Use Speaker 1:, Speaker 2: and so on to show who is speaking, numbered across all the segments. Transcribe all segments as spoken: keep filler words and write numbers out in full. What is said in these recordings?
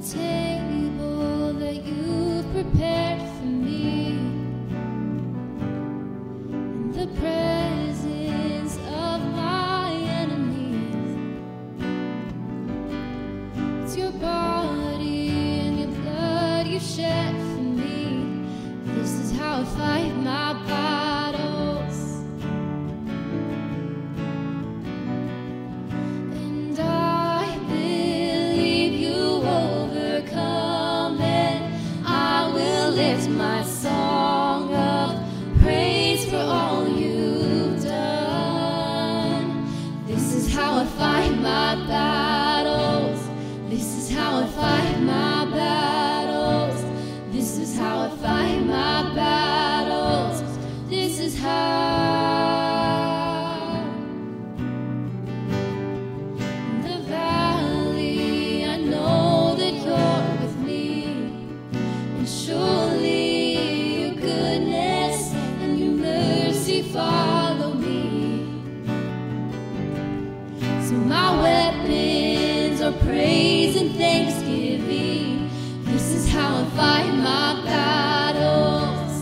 Speaker 1: table that you've prepared for me, in the presence of my enemies. It's your body and your blood you shed for me. This is how I fight my battles. And I believe you overcome, and I will lift my song of praise for all you've done. This is how I fight my battles. This is how I fight my battles. This is how I fight my battles. This is how. In the valley, I know that you're with me, and surely your goodness and your mercy follow me. So my weapons are praise and thanksgiving. This is how I fight my battles.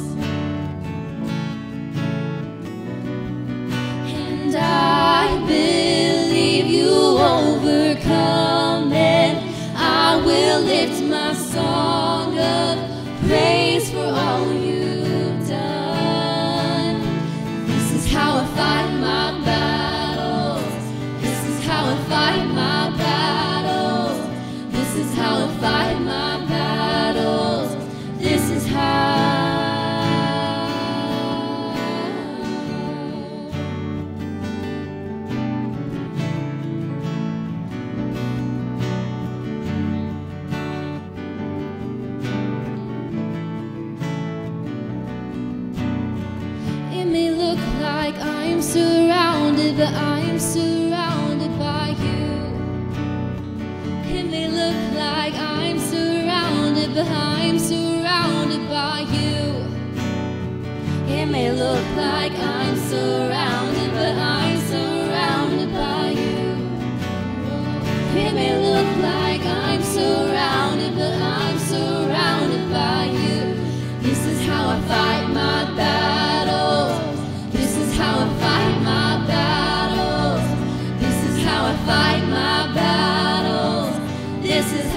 Speaker 1: And I believe you overcome, and I will lift my song of praise for all you've done. This is how I fight my battles. This is how I fight my battles. This is how I fight my battles. This is how. It may look like I'm surrounded, but I am surrounded by you. It may look like I'm surrounded, but I'm surrounded by you. It may look like I'm surrounded, but I'm surrounded by you. It may look like I'm surrounded, but I'm surrounded by you. This is how I fight my battles. This is how I fight my battles. This is how I fight my battles. This is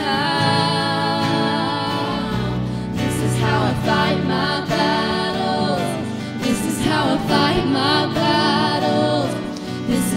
Speaker 1: how. This is how I fight my battles. This is how I fight my battles. This